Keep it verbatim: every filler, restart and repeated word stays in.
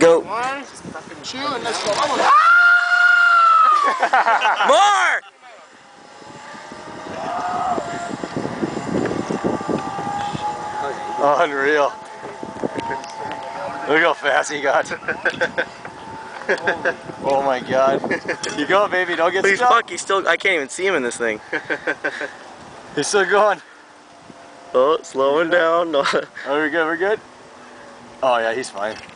Go. One, two, and let's go. Vamos. More! Unreal. Look how fast he got. Oh my god. You go, baby, don't get Please stuck. fuck, he's still, I can't even see him in this thing. He's still going. Oh, slowing down. No. Oh, we're good, we're good. Oh yeah, he's fine.